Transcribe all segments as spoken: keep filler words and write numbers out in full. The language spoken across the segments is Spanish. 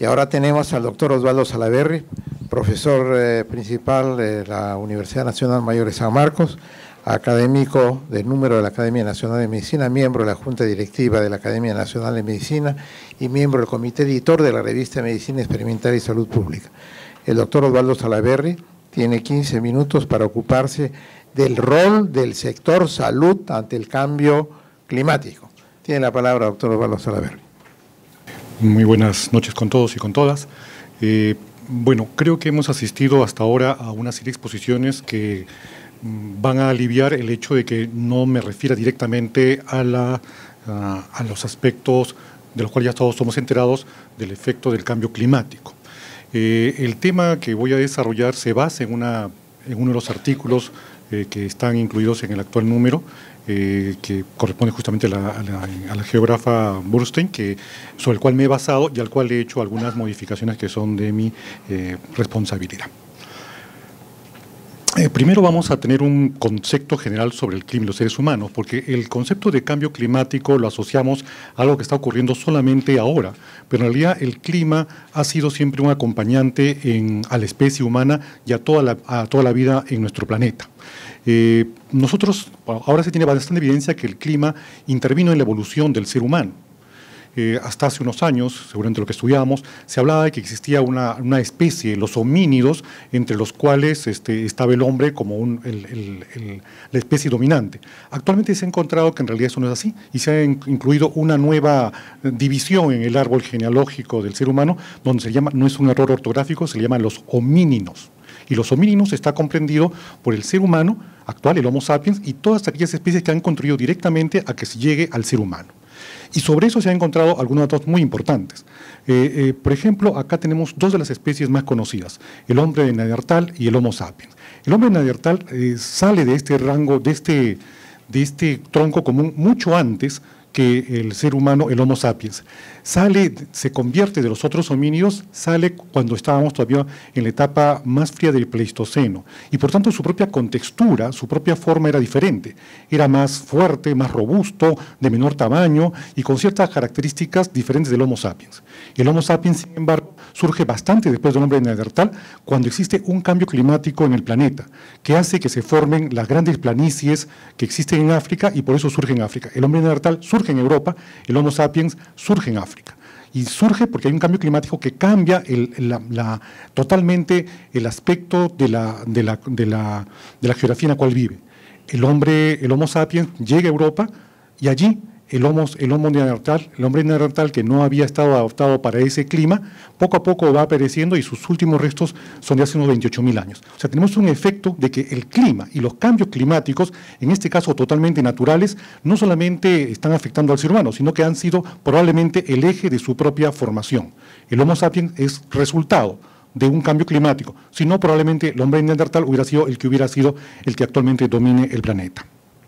Y ahora tenemos al doctor Osvaldo Salaverry, profesor eh, principal de la Universidad Nacional Mayor de San Marcos, académico del número de la Academia Nacional de Medicina, miembro de la Junta Directiva de la Academia Nacional de Medicina y miembro del comité editor de la revista Medicina Experimental y Salud Pública. El doctor Osvaldo Salaverry tiene quince minutos para ocuparse del rol del sector salud ante el cambio climático. Tiene la palabra, doctor Osvaldo Salaverry. Muy buenas noches con todos y con todas. Eh, bueno, creo que hemos asistido hasta ahora a una serie de exposiciones que van a aliviar el hecho de que no me refiera directamente a, la, a, a los aspectos de los cuales ya todos somos enterados del efecto del cambio climático. Eh, el tema que voy a desarrollar se basa en, una, en uno de los artículos eh, que están incluidos en el actual número, eh, que corresponde justamente a la, a la, a la geógrafa Burstein, que, sobre el cual me he basado y al cual he hecho algunas modificaciones que son de mi eh, responsabilidad. Eh, primero vamos a tener un concepto general sobre el clima y los seres humanos, porque el concepto de cambio climático lo asociamos a algo que está ocurriendo solamente ahora, pero en realidad el clima ha sido siempre un acompañante en, a la especie humana y a toda la, a toda la vida en nuestro planeta. Eh, nosotros, ahora se tiene bastante evidencia que el clima intervino en la evolución del ser humano. Eh, hasta hace unos años, seguramente lo que estudiábamos, se hablaba de que existía una, una especie, los homínidos, entre los cuales este, estaba el hombre como un, el, el, el, la especie dominante. Actualmente se ha encontrado que en realidad eso no es así y se ha incluido una nueva división en el árbol genealógico del ser humano, donde se llama, no es un error ortográfico, se le llaman los homínidos. Y los homínidos está comprendido por el ser humano actual, el Homo sapiens, y todas aquellas especies que han contribuido directamente a que se llegue al ser humano. Y sobre eso se han encontrado algunos datos muy importantes. Eh, eh, por ejemplo, acá tenemos dos de las especies más conocidas, el hombre de Neandertal y el Homo sapiens. El hombre de Neandertal eh, sale de este rango, de este, de este tronco común mucho antes que el ser humano, el Homo sapiens. Sale, se convierte de los otros homínidos, sale cuando estábamos todavía en la etapa más fría del Pleistoceno, y por tanto su propia contextura, su propia forma era diferente, era más fuerte, más robusto, de menor tamaño y con ciertas características diferentes del Homo sapiens. El Homo sapiens, sin embargo, surge bastante después del hombre de Neandertal, cuando existe un cambio climático en el planeta, que hace que se formen las grandes planicies que existen en África y por eso surge en África. El hombre de Neandertal surge en Europa, el Homo sapiens surge en África. Y surge porque hay un cambio climático que cambia el, la, la, totalmente el aspecto de la, de, la, de, la, de la geografía en la cual vive. El hombre, el Homo sapiens llega a Europa y allí el Homo, el Homo neandertal, el hombre neandertal que no había estado adaptado para ese clima, poco a poco va pereciendo y sus últimos restos son de hace unos veintiocho mil años. O sea, tenemos un efecto de que el clima y los cambios climáticos, en este caso totalmente naturales, no solamente están afectando al ser humano, sino que han sido probablemente el eje de su propia formación. El Homo sapiens es resultado de un cambio climático, si no probablemente el hombre neandertal hubiera sido el que hubiera sido el que actualmente domine el planeta.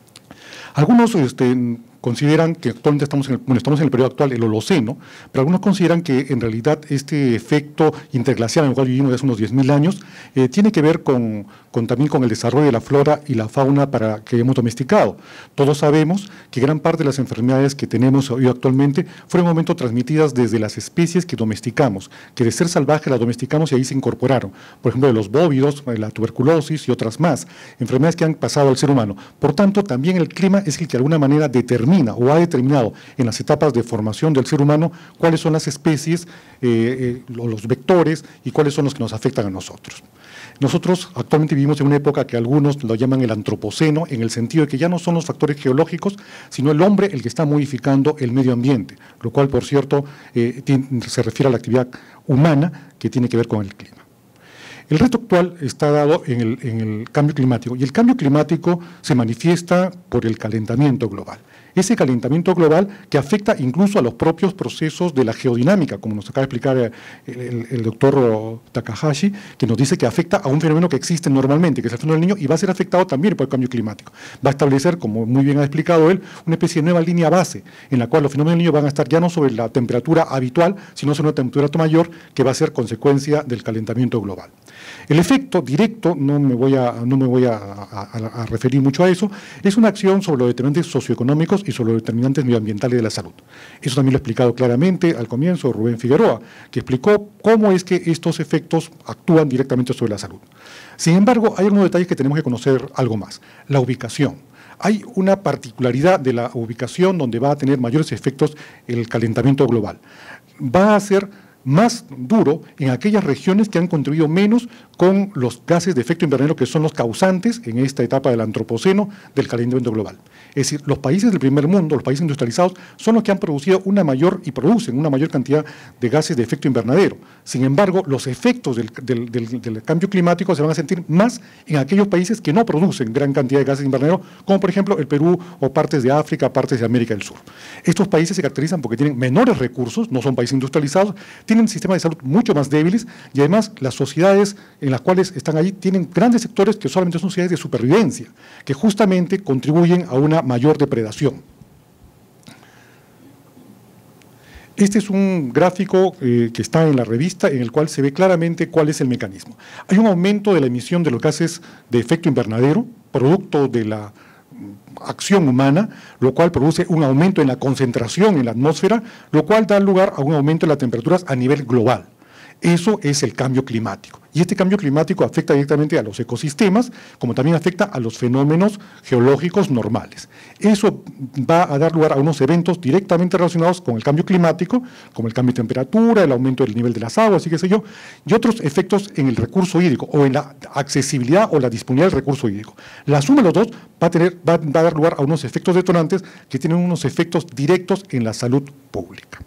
Algunos este, consideran que actualmente estamos en, el, bueno, estamos en el periodo actual, el Holoceno, pero algunos consideran que en realidad este efecto interglacial en el cual vivimos desde hace unos diez mil años eh, tiene que ver con, con, también con el desarrollo de la flora y la fauna para que hemos domesticado. Todos sabemos que gran parte de las enfermedades que tenemos hoy actualmente fueron en un momento transmitidas desde las especies que domesticamos, que de ser salvaje las domesticamos y ahí se incorporaron. Por ejemplo, de los bóvidos, la tuberculosis y otras más, enfermedades que han pasado al ser humano. Por tanto, también el clima es el que de alguna manera determina o ha determinado en las etapas de formación del ser humano cuáles son las especies eh, eh, o los vectores y cuáles son los que nos afectan a nosotros. Nosotros actualmente vivimos en una época que algunos lo llaman el antropoceno, en el sentido de que ya no son los factores geológicos, sino el hombre el que está modificando el medio ambiente, lo cual, por cierto, eh, tiene, se refiere a la actividad humana que tiene que ver con el clima. El reto actual está dado en el, en el cambio climático, y el cambio climático se manifiesta por el calentamiento global. Ese calentamiento global que afecta incluso a los propios procesos de la geodinámica, como nos acaba de explicar el, el, el doctor Takahashi, que nos dice que afecta a un fenómeno que existe normalmente, que es el fenómeno del Niño, y va a ser afectado también por el cambio climático. Va a establecer, como muy bien ha explicado él, una especie de nueva línea base, en la cual los fenómenos del Niño van a estar ya no sobre la temperatura habitual, sino sobre una temperatura mayor, que va a ser consecuencia del calentamiento global. El efecto directo, no me voy a, no me voy a, a, a referir mucho a eso, es una acción sobre los determinantes socioeconómicos y sobre los determinantes medioambientales de la salud. Eso también lo ha explicado claramente al comienzo Rubén Figueroa, que explicó cómo es que estos efectos actúan directamente sobre la salud. Sin embargo, hay algunos detalles que tenemos que conocer algo más. La ubicación. Hay una particularidad de la ubicación donde va a tener mayores efectos el calentamiento global. Va a ser más duro en aquellas regiones que han contribuido menos con los gases de efecto invernadero, que son los causantes en esta etapa del antropoceno del calentamiento global. Es decir, los países del primer mundo, los países industrializados, son los que han producido una mayor y producen una mayor cantidad de gases de efecto invernadero. Sin embargo, los efectos del, del, del, del cambio climático se van a sentir más en aquellos países que no producen gran cantidad de gases de invernadero, como por ejemplo el Perú o partes de África, partes de América del Sur. Estos países se caracterizan porque tienen menores recursos, no son países industrializados, tienen sistemas de salud mucho más débiles y además las sociedades en las cuales están allí tienen grandes sectores que solamente son sociedades de supervivencia, que justamente contribuyen a una mayor depredación. Este es un gráfico eh, que está en la revista en el cual se ve claramente cuál es el mecanismo. Hay un aumento de la emisión de los gases de efecto invernadero, producto de la acción humana, lo cual produce un aumento en la concentración en la atmósfera, lo cual da lugar a un aumento de las temperaturas a nivel global. Eso es el cambio climático. Y este cambio climático afecta directamente a los ecosistemas, como también afecta a los fenómenos geológicos normales. Eso va a dar lugar a unos eventos directamente relacionados con el cambio climático, como el cambio de temperatura, el aumento del nivel de las aguas, y qué sé yo, y otros efectos en el recurso hídrico, o en la accesibilidad o la disponibilidad del recurso hídrico. La suma de los dos va a, tener, va, va a dar lugar a unos efectos detonantes que tienen unos efectos directos en la salud pública.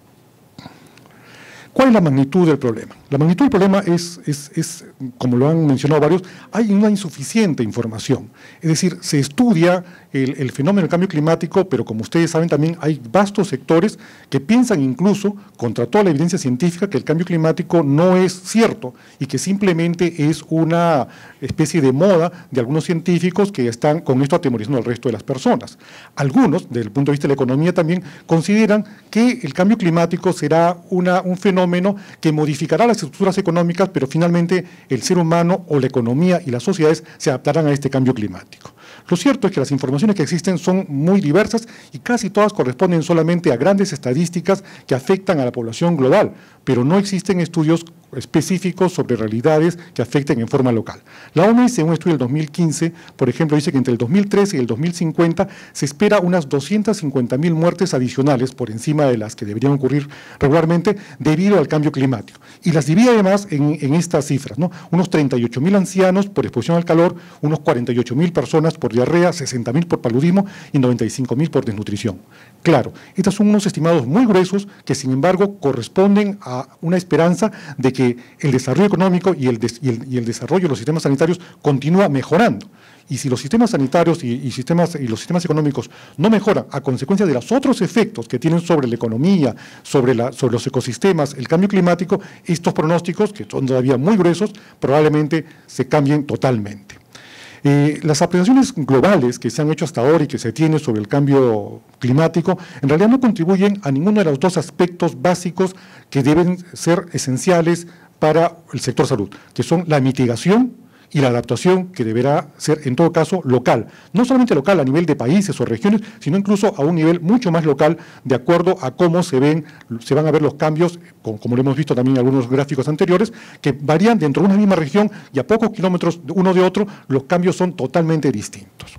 ¿Cuál es la magnitud del problema? La magnitud del problema es, es, es, como lo han mencionado varios, hay una insuficiente información. Es decir, se estudia el, el fenómeno del cambio climático, pero como ustedes saben también hay vastos sectores que piensan incluso, contra toda la evidencia científica, que el cambio climático no es cierto y que simplemente es una especie de moda de algunos científicos que están con esto atemorizando al resto de las personas. Algunos, desde el punto de vista de la economía también, consideran que el cambio climático será una, un fenómeno que modificará las estructuras económicas, pero finalmente el ser humano o la economía y las sociedades se adaptarán a este cambio climático. Lo cierto es que las informaciones que existen son muy diversas y casi todas corresponden solamente a grandes estadísticas que afectan a la población global, pero no existen estudios específicos sobre realidades que afecten en forma local. La O M S, en un estudio del dos mil quince, por ejemplo, dice que entre el dos mil trece y el dos mil cincuenta se espera unas doscientas cincuenta mil muertes adicionales por encima de las que deberían ocurrir regularmente debido al cambio climático. Y las divide además en, en estas cifras, ¿no? Unos treinta y ocho mil ancianos por exposición al calor, unos cuarenta y ocho mil personas por diarrea, sesenta mil por paludismo y noventa y cinco mil por desnutrición. Claro, estos son unos estimados muy gruesos que sin embargo corresponden a una esperanza de que el desarrollo económico y el, des, y, el, y el desarrollo de los sistemas sanitarios continúa mejorando. Y si los sistemas sanitarios y, y, sistemas, y los sistemas económicos no mejoran a consecuencia de los otros efectos que tienen sobre la economía, sobre, la, sobre los ecosistemas, el cambio climático, estos pronósticos, que son todavía muy gruesos, probablemente se cambien totalmente. Eh, las apreciaciones globales que se han hecho hasta ahora y que se tienen sobre el cambio climático, en realidad no contribuyen a ninguno de los dos aspectos básicos que deben ser esenciales para el sector salud, que son la mitigación y la adaptación, que deberá ser en todo caso local, no solamente local a nivel de países o regiones, sino incluso a un nivel mucho más local, de acuerdo a cómo se ven, se van a ver los cambios, como lo hemos visto también en algunos gráficos anteriores, que varían dentro de una misma región y a pocos kilómetros uno de otro, los cambios son totalmente distintos.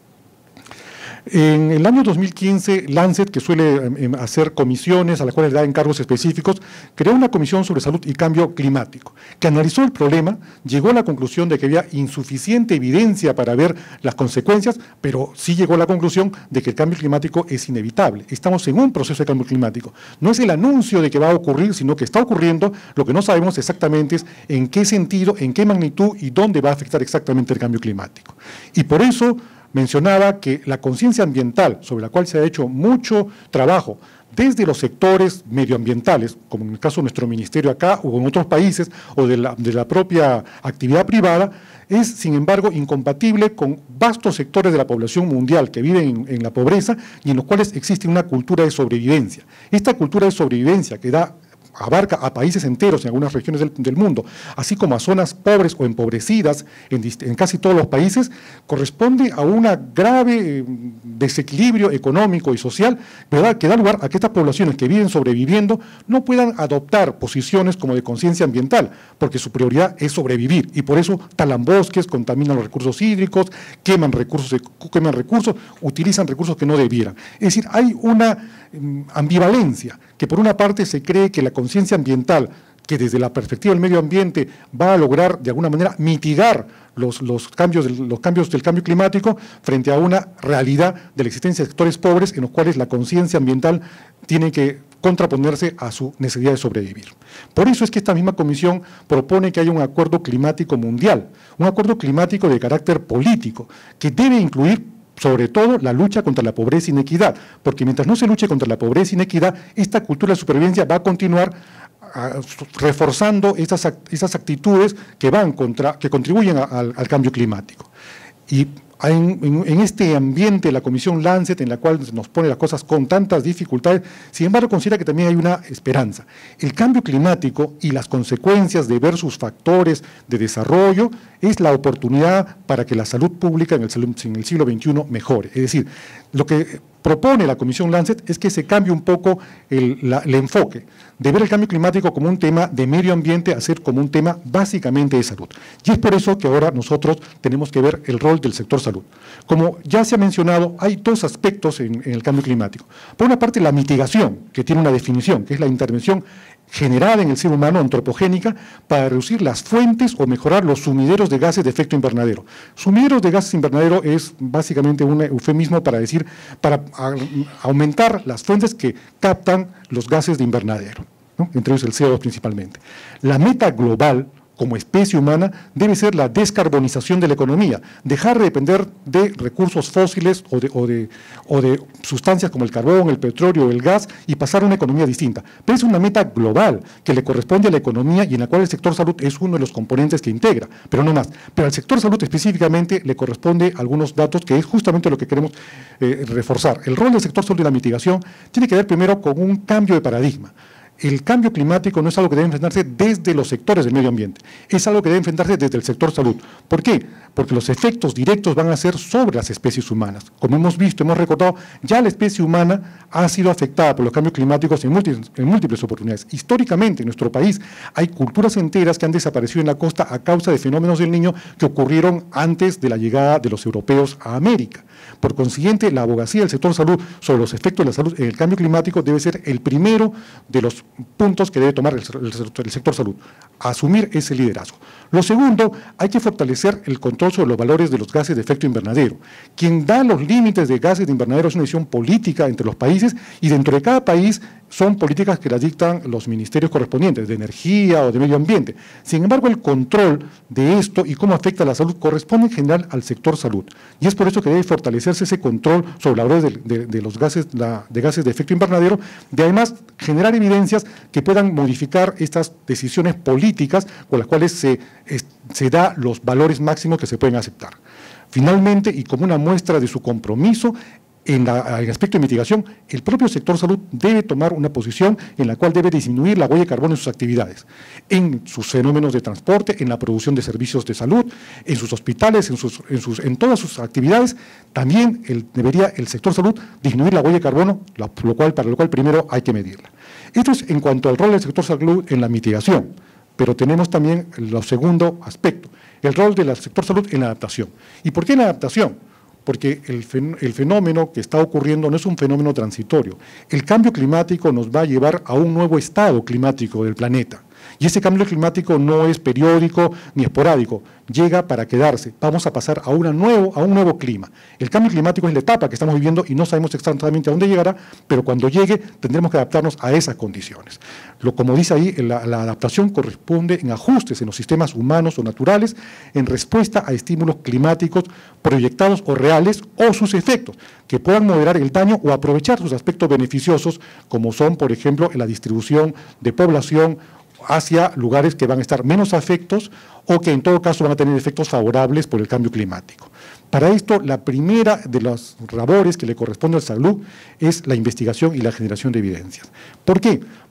En el año dos mil quince, Lancet, que suele hacer comisiones a las cuales da encargos específicos, creó una comisión sobre salud y cambio climático, que analizó el problema, llegó a la conclusión de que había insuficiente evidencia para ver las consecuencias, pero sí llegó a la conclusión de que el cambio climático es inevitable. Estamos en un proceso de cambio climático. No es el anuncio de que va a ocurrir, sino que está ocurriendo. Lo que no sabemos exactamente es en qué sentido, en qué magnitud y dónde va a afectar exactamente el cambio climático. Y por eso mencionaba que la conciencia ambiental, sobre la cual se ha hecho mucho trabajo desde los sectores medioambientales, como en el caso de nuestro ministerio acá o en otros países, o de la, de la propia actividad privada, es sin embargo incompatible con vastos sectores de la población mundial que viven en, en la pobreza y en los cuales existe una cultura de sobrevivencia. Esta cultura de sobrevivencia que da abarca a países enteros en algunas regiones del, del mundo, así como a zonas pobres o empobrecidas en, en casi todos los países, corresponde a un grave desequilibrio económico y social, ¿verdad?, que da lugar a que estas poblaciones que viven sobreviviendo no puedan adoptar posiciones como de conciencia ambiental, porque su prioridad es sobrevivir, y por eso talan bosques, contaminan los recursos hídricos, queman recursos, queman recursos, utilizan recursos que no debieran. Es decir, hay una ambivalencia, que por una parte se cree que la conciencia ambiental, que desde la perspectiva del medio ambiente va a lograr de alguna manera mitigar los, los, cambios, del, los cambios del cambio climático frente a una realidad de la existencia de sectores pobres en los cuales la conciencia ambiental tiene que contraponerse a su necesidad de sobrevivir. Por eso es que esta misma comisión propone que haya un acuerdo climático mundial, un acuerdo climático de carácter político, que debe incluir sobre todo la lucha contra la pobreza e inequidad, porque mientras no se luche contra la pobreza e inequidad, esta cultura de supervivencia va a continuar uh, reforzando esas, esas actitudes que, van contra, que contribuyen a, a, al cambio climático. Y en, en, en este ambiente, la Comisión Lancet, en la cual nos pone las cosas con tantas dificultades, sin embargo considera que también hay una esperanza. El cambio climático y las consecuencias de ver sus factores de desarrollo es la oportunidad para que la salud pública en el, en el siglo veintiuno mejore. Es decir, lo que propone la Comisión Lancet es que se cambie un poco el, la, el enfoque de ver el cambio climático como un tema de medio ambiente a ser como un tema básicamente de salud. Y es por eso que ahora nosotros tenemos que ver el rol del sector salud. Como ya se ha mencionado, hay dos aspectos en, en el cambio climático. Por una parte, la mitigación, que tiene una definición, que es la intervención generada en el ser humano antropogénica para reducir las fuentes o mejorar los sumideros de gases de efecto invernadero. Sumideros de gases invernadero es básicamente un eufemismo para decir, para aumentar las fuentes que captan los gases de invernadero, ¿no?, entre ellos el C O dos principalmente. La meta global como especie humana debe ser la descarbonización de la economía, dejar de depender de recursos fósiles o de, o de, o de sustancias como el carbón, el petróleo, el gas, y pasar a una economía distinta. Pero es una meta global que le corresponde a la economía y en la cual el sector salud es uno de los componentes que integra, pero no más. Pero al sector salud específicamente le corresponde algunos datos que es justamente lo que queremos eh, reforzar. El rol del sector salud y la mitigación tiene que ver primero con un cambio de paradigma. El cambio climático no es algo que debe enfrentarse desde los sectores del medio ambiente, es algo que debe enfrentarse desde el sector salud. ¿Por qué? Porque los efectos directos van a ser sobre las especies humanas. Como hemos visto, hemos recordado, ya la especie humana ha sido afectada por los cambios climáticos en múltiples, en múltiples oportunidades. Históricamente, en nuestro país, hay culturas enteras que han desaparecido en la costa a causa de fenómenos del Niño que ocurrieron antes de la llegada de los europeos a América. Por consiguiente, la abogacía del sector salud sobre los efectos de la salud en el cambio climático debe ser el primero de los puntos que debe tomar el, el, el sector salud, asumir ese liderazgo. Lo segundo, hay que fortalecer el control sobre los valores de los gases de efecto invernadero. Quien da los límites de gases de invernadero es una decisión política entre los países y dentro de cada país son políticas que las dictan los ministerios correspondientes, de energía o de medio ambiente. Sin embargo, el control de esto y cómo afecta a la salud corresponde en general al sector salud. Y es por eso que debe fortalecerse ese control sobre los valores de, de, de los gases, la, de gases de efecto invernadero, de además generar evidencias que puedan modificar estas decisiones políticas con las cuales se, es, se da los valores máximos que se pueden aceptar. Finalmente, y como una muestra de su compromiso, En, la, en el aspecto de mitigación, el propio sector salud debe tomar una posición en la cual debe disminuir la huella de carbono en sus actividades, en sus fenómenos de transporte, en la producción de servicios de salud, en sus hospitales, en, sus, en, sus, en todas sus actividades. También el, debería el sector salud disminuir la huella de carbono, lo, lo cual, para lo cual primero hay que medirla. Esto es en cuanto al rol del sector salud en la mitigación, pero tenemos también el segundo aspecto, el rol del sector salud en la adaptación. ¿Y por qué en la adaptación? Porque el fenómeno que está ocurriendo no es un fenómeno transitorio. El cambio climático nos va a llevar a un nuevo estado climático del planeta. Y ese cambio climático no es periódico ni esporádico, llega para quedarse. Vamos a pasar a, una nuevo, a un nuevo clima. El cambio climático es la etapa que estamos viviendo y no sabemos exactamente a dónde llegará, pero cuando llegue tendremos que adaptarnos a esas condiciones. Lo, como dice ahí, la, la adaptación corresponde en ajustes en los sistemas humanos o naturales en respuesta a estímulos climáticos proyectados o reales o sus efectos, que puedan moderar el daño o aprovechar sus aspectos beneficiosos, como son, por ejemplo, la distribución de población hacia lugares que van a estar menos afectos o que en todo caso van a tener efectos favorables por el cambio climático. Para esto, la primera de las labores que le corresponde a la salud es la investigación y la generación de evidencias. ¿Por qué?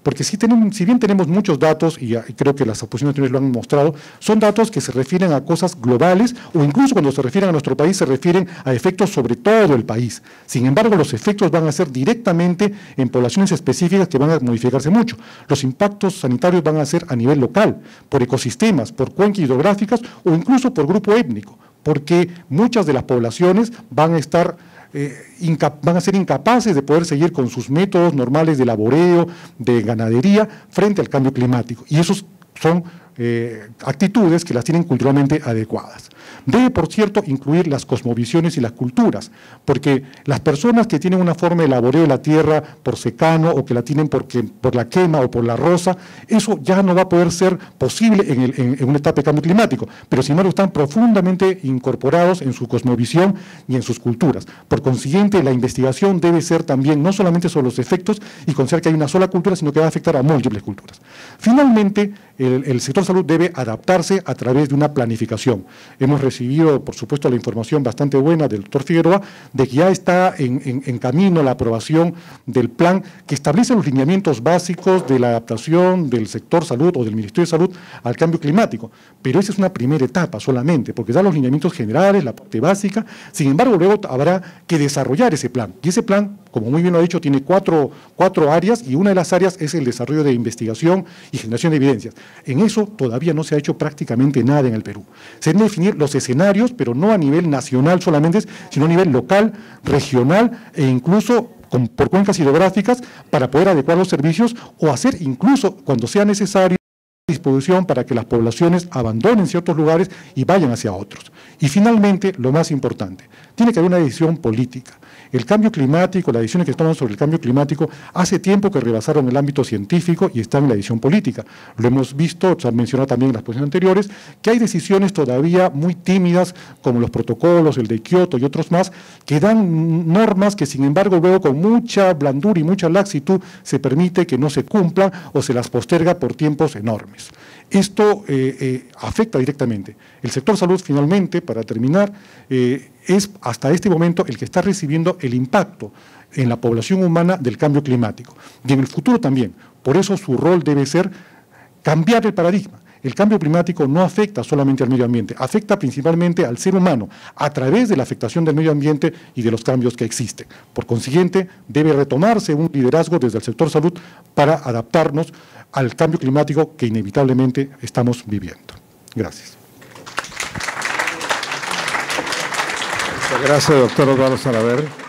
Porque si, tenemos, si bien tenemos muchos datos, y creo que las oposiciones anteriores lo han mostrado, son datos que se refieren a cosas globales, o incluso cuando se refieren a nuestro país, se refieren a efectos sobre todo el país. Sin embargo, los efectos van a ser directamente en poblaciones específicas que van a modificarse mucho. Los impactos sanitarios van a ser a nivel local, por ecosistemas, por cuencas hidrográficas, o incluso por grupo étnico, porque muchas de las poblaciones van a estar Eh, van a ser incapaces de poder seguir con sus métodos normales de laboreo, de ganadería, frente al cambio climático. Y esos son eh, actitudes que las tienen culturalmente adecuadas. Debe, por cierto, incluir las cosmovisiones y las culturas, porque las personas que tienen una forma de laboreo de la tierra por secano o que la tienen porque, por la quema o por la roza, eso ya no va a poder ser posible en, el, en, en una etapa de cambio climático, pero sin embargo están profundamente incorporados en su cosmovisión y en sus culturas. Por consiguiente, la investigación debe ser también no solamente sobre los efectos y considerar que hay una sola cultura, sino que va a afectar a múltiples culturas. Finalmente, el, el sector salud debe adaptarse a través de una planificación. Hemos recibido, por supuesto, la información bastante buena del doctor Figueroa de que ya está en, en, en camino la aprobación del plan que establece los lineamientos básicos de la adaptación del sector salud o del Ministerio de Salud al cambio climático. Pero esa es una primera etapa solamente, porque da los lineamientos generales, la parte básica. Sin embargo, luego habrá que desarrollar ese plan. Y ese plan, como muy bien lo ha dicho, tiene cuatro, cuatro áreas, y una de las áreas es el desarrollo de investigación y generación de evidencias. En eso todavía no se ha hecho prácticamente nada en el Perú. Se deben definir los escenarios, pero no a nivel nacional solamente, sino a nivel local, regional e incluso con, por cuencas hidrográficas para poder adecuar los servicios o hacer incluso, cuando sea necesario, disposición para que las poblaciones abandonen ciertos lugares y vayan hacia otros. Y finalmente, lo más importante, tiene que haber una decisión política. El cambio climático, las decisiones que toman sobre el cambio climático, hace tiempo que rebasaron el ámbito científico y están en la decisión política. Lo hemos visto, se han mencionado también en las posiciones anteriores, que hay decisiones todavía muy tímidas, como los protocolos, el de Kioto y otros más, que dan normas que, sin embargo, luego con mucha blandura y mucha laxitud se permite que no se cumplan o se las posterga por tiempos enormes. Esto eh, eh, afecta directamente. El sector salud, finalmente, para terminar, eh, es hasta este momento el que está recibiendo el impacto en la población humana del cambio climático. Y en el futuro también. Por eso su rol debe ser cambiar el paradigma. El cambio climático no afecta solamente al medio ambiente, afecta principalmente al ser humano a través de la afectación del medio ambiente y de los cambios que existen. Por consiguiente, debe retomarse un liderazgo desde el sector salud para adaptarnos al cambio climático que inevitablemente estamos viviendo. Gracias. Muchas gracias, doctor Osvaldo Salaverry.